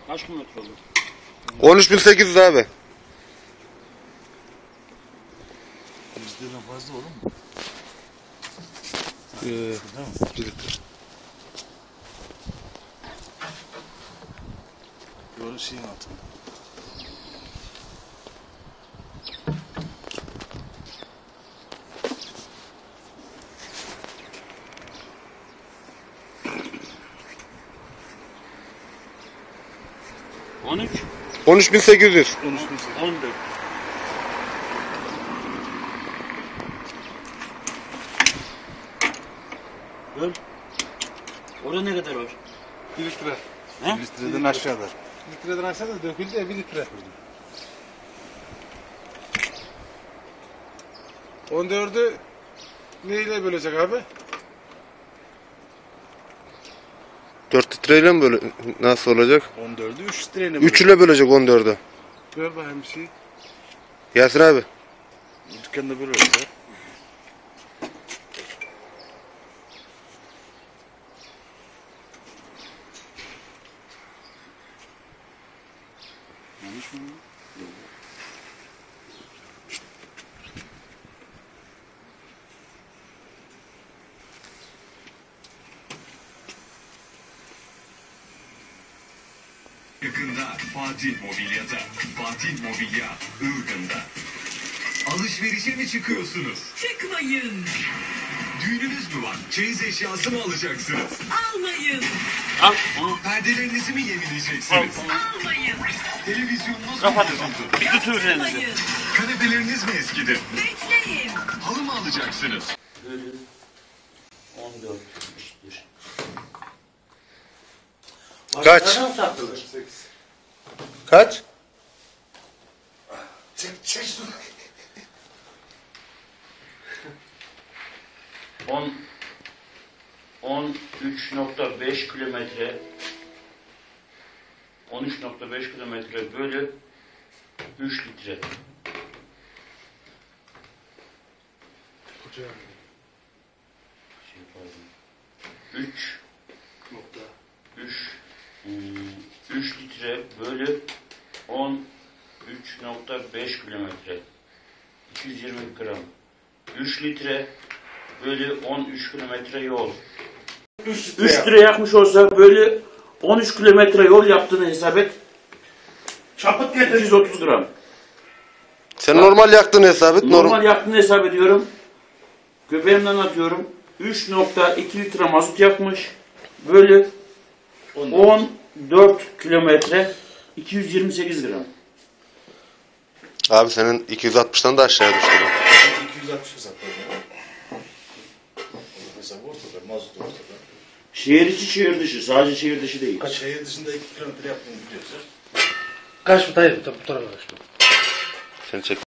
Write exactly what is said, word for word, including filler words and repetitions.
Kaç kilometre olur? on üç bin sekiz yüz abi. Bizden fazla olur mu? Ee, Değil mi? bir litre. Böyle şeyin altında. on üç. on üç bin sekiz yüz. on üç bin sekiz yüz. on dört. Böl. Orada ne kadar var? Bir litre. He? Litreden aşağıda. Litreden aşağıda döküldü ya bir litre. on dördü neyle bölecek abi? dört litreyle mi böyle nasıl olacak? on dördü üç litreyle üç ile bölecek on dördü. Böl bakayım bir şey. Yasir abi. Dükkanda böyle olsa. Yanlış mı? Yakında Fatih Mobilya'da. Fatih Mobilya Ilgın'da. Alışverişe mi çıkıyorsunuz? Çıkmayın, Düğününüz mü var? Çeyiz eşyası mı alacaksınız? almayın, Al onu. Perdelerinizi mi Al yenileyeceksiniz? onu. almayın, Televizyonunuz mu Kapat. bozuldu? Bir tutur elinizi. almayın. Kanepeleriniz mi eskidi? Bekleyin. Halı mı alacaksınız? Bölü on dört eşittir. Kaç? Başkalarına mı satılır? Kaç? Çek, çek şunu. on on üç nokta beş kilometre on üç nokta beş kilometre bölü üç litre. Şey pardon. üç Nokta. üç üç litre bölü on üç nokta beş kilometre iki yüz yirmi gram. üç litre bölü on üç kilometre yol. üç litre yakmış olsa bölü on üç kilometre yol yaptığını hesap et. Çapıt getir. yüz otuz gram. Sen normal yaktığını hesap et. Normal Normal. yaktığını hesap ediyorum. Göbeğimden atıyorum. üç nokta iki litre mazot yakmış. Bölü on dört kilometre iki yüz yirmi sekiz gram. Abi senin iki yüz altmıştan da aşağıya düştü. iki yüz altmış hesaplar. Hesabı ortada, mazot ortada. Şehir içi şehir dışı. Sadece şehir dışı değil. Kaç şehir dışında iki kilometre yaptığını biliyorsun. Kaç mı dayı? Bu tarafa kaç mı? Seni çek.